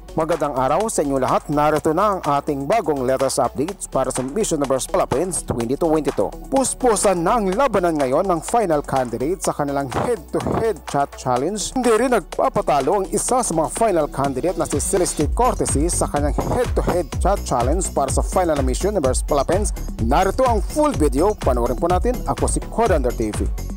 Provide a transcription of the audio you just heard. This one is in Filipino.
Magandang araw sa inyo lahat. Narito na ang ating bagong latest updates para sa Miss Universe Philippines 2022. Puspusan na ang labanan ngayon ng final candidate sa kanilang head-to-head chat challenge. Hindi rin nagpapatalo ang isa sa mga final candidate na si Celeste Cortesi sa kanyang head-to-head chat challenge para sa final na Miss Universe Philippines. Narito ang full video. Panoorin po natin. Ako si Codander TV.